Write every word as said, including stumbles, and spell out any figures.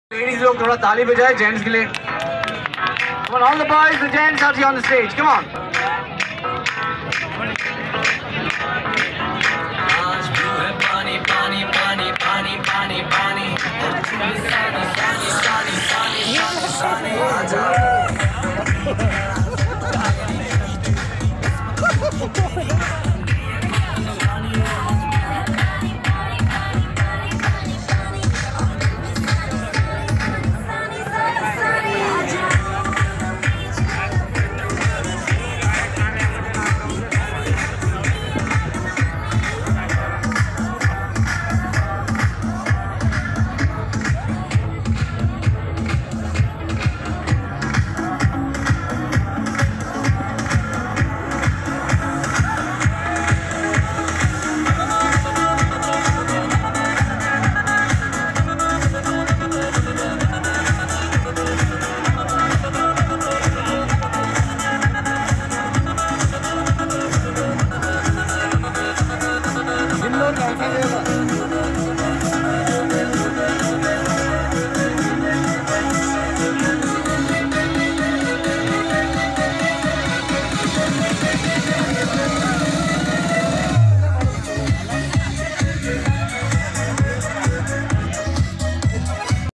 Ladies लोग थोड़ा ताली बजाए जेंट्स के लिए. Come on, all the boys, the gents out here on the stage. Come on. आज भी है पानी पानी पानी पानी पानी पानी और